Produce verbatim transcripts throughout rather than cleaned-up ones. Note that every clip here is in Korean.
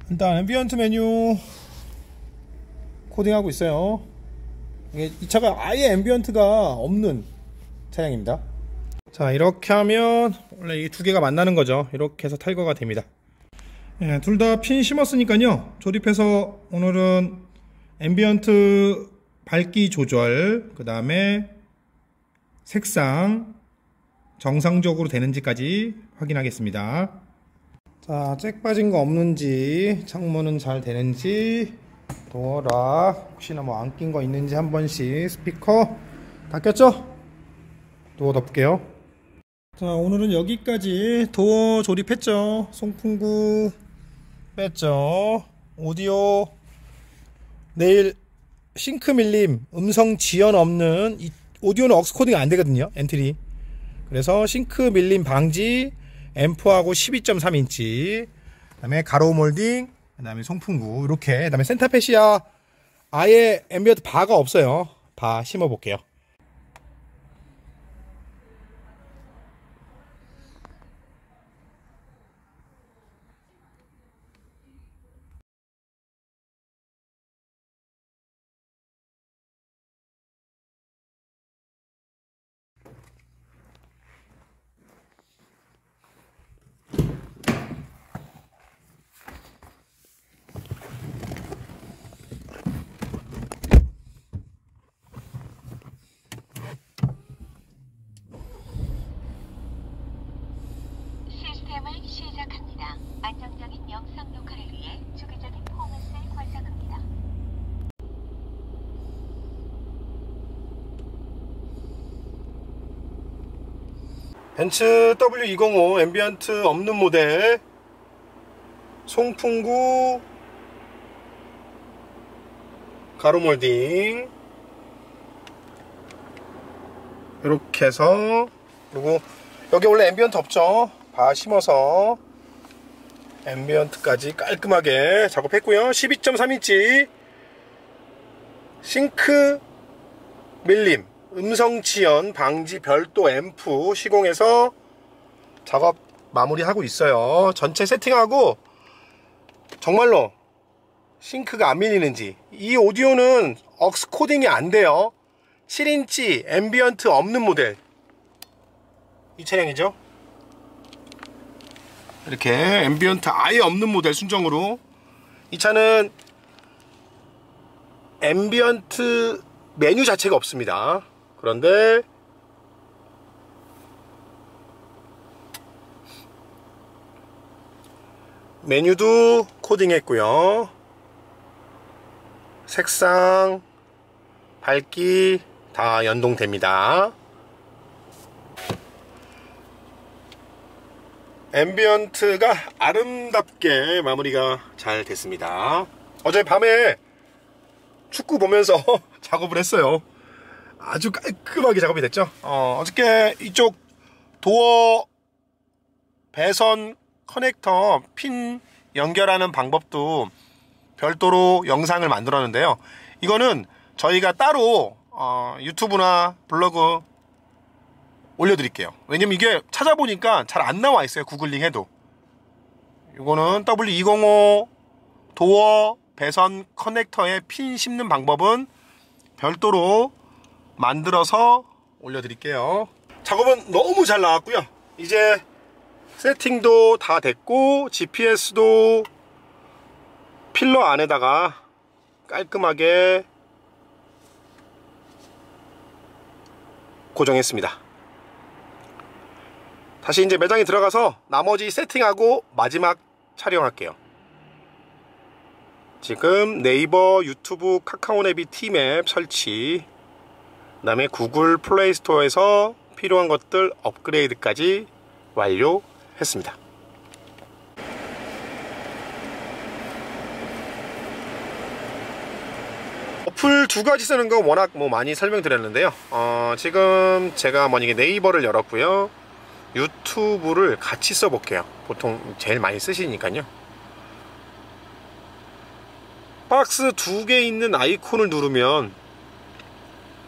일단 앰비언트 메뉴 코딩하고 있어요. 이게 이 차가 아예 앰비언트가 없는 차량입니다. 자, 이렇게 하면 원래 이 두 개가 만나는 거죠. 이렇게 해서 탈거가 됩니다. 예, 둘 다 핀 심었으니까요, 조립해서 오늘은 앰비언트 밝기 조절, 그 다음에 색상 정상적으로 되는지까지 확인하겠습니다. 자, 잭 빠진 거 없는지, 창문은 잘 되는지, 도어락 혹시나 뭐 안 낀 거 있는지 한 번씩. 스피커 다 꼈죠? 도어 덮을게요. 자, 오늘은 여기까지. 도어 조립했죠. 송풍구 뺐죠. 오디오, 내일 싱크 밀림, 음성 지연 없는, 이 오디오는 억스 코딩 안 되거든요, 엔트리. 그래서 싱크 밀림 방지, 앰프하고 십이 점 삼 인치, 그 다음에 가로우 몰딩, 그 다음에 송풍구, 이렇게. 그 다음에 센터페시아 아예 앰비언트 바가 없어요. 바 심어 볼게요. 시작합니다. 안정적인 영상 녹화를 위해 주기적인 포맷을 관장합니다. 벤츠 더블유 이백오 앰비언트 없는 모델, 송풍구, 가로 몰딩 이렇게 해서, 그리고 여기 원래 앰비언트 없죠. 바 심어서 앰비언트까지 깔끔하게 작업했고요. 십이 점 삼 인치 싱크 밀림, 음성 지연 방지 별도 앰프 시공해서 작업 마무리하고 있어요. 전체 세팅하고 정말로 싱크가 안 밀리는지. 이 오디오는 억스 코딩이 안 돼요. 칠 인치 앰비언트 없는 모델, 이 차량이죠. 이렇게 앰비언트 아예 없는 모델 순정으로. 이 차는 앰비언트 메뉴 자체가 없습니다. 그런데 메뉴도 코딩했고요. 색상, 밝기 다 연동됩니다. 앰비언트가 아름답게 마무리가 잘 됐습니다. 어제 밤에 축구 보면서 작업을 했어요. 아주 깔끔하게 작업이 됐죠. 어, 어저께 이쪽 도어 배선 커넥터 핀 연결하는 방법도 별도로 영상을 만들었는데요. 이거는 저희가 따로 어, 유튜브나 블로그 올려드릴게요. 왜냐면 이게 찾아보니까 잘 안 나와 있어요, 구글링 해도. 이거는 더블유 이백오 도어 배선 커넥터에 핀 심는 방법은 별도로 만들어서 올려드릴게요. 작업은 너무 잘 나왔고요. 이제 세팅도 다 됐고, 지피에스도 필러 안에다가 깔끔하게 고정했습니다. 다시 이제 매장에 들어가서 나머지 세팅하고 마지막 촬영할게요. 지금 네이버, 유튜브, 카카오 내비 티맵 설치, 그 다음에 구글 플레이 스토어에서 필요한 것들 업그레이드까지 완료했습니다. 어플 두 가지 쓰는 거 워낙 뭐 많이 설명드렸는데요. 어, 지금 제가 만약에 네이버를 열었고요, 유튜브를 같이 써볼게요. 보통 제일 많이 쓰시니까요. 박스 두 개 있는 아이콘을 누르면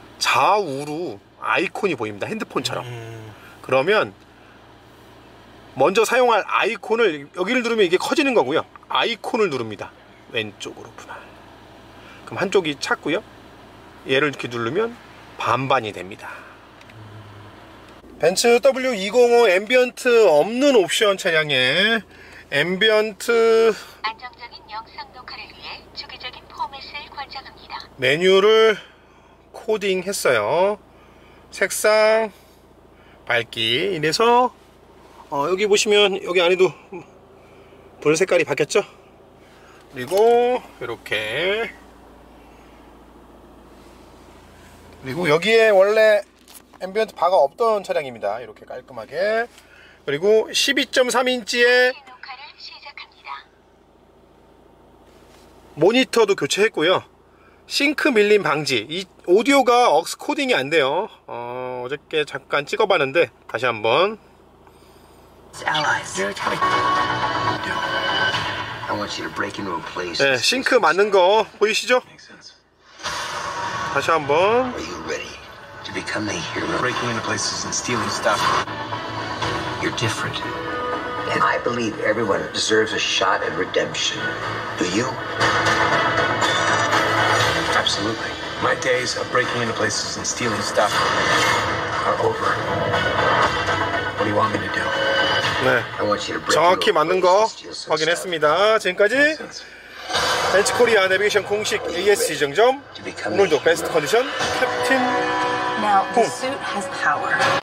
좌우로 아이콘이 보입니다. 핸드폰처럼. 음. 그러면 먼저 사용할 아이콘을 여기를 누르면 이게 커지는 거고요. 아이콘을 누릅니다. 왼쪽으로 분할. 그럼 한쪽이 찼고요. 얘를 이렇게 누르면 반반이 됩니다. 벤츠 더블유 이백오 앰비언트 없는 옵션 차량에 앰비언트 안정적인 영상 녹화를 위해 주기적인 포맷을 권장합니다. 메뉴를 코딩했어요. 색상, 밝기. 이래서 어, 여기 보시면 여기 안에도 불 색깔이 바뀌었죠. 그리고 이렇게, 그리고 여기에 원래 앰비언트 바가 없던 차량입니다. 이렇게 깔끔하게. 그리고 십이 점 삼 인치의 모니터도 교체했고요. 싱크 밀림 방지. 이 오디오가 억스 코딩이 안 돼요. 어, 어저께 잠깐 찍어봤는데 다시 한번. 네, 싱크 맞는 거 보이시죠? 다시 한번. To become the hero, breaking into places and stealing stuff. You're different. And I believe everyone deserves a shot at redemption. Do you? Absolutely. My days of breaking into places and stealing stuff are over. What do you want me to do? 네, 정확히 맞는 거 확인했습니다. 지금까지 벤츠 코리아 내비게이션 공식 에이에스씨 정점, 오늘도 베스트 컨디션 캡틴 Now, the suit has power.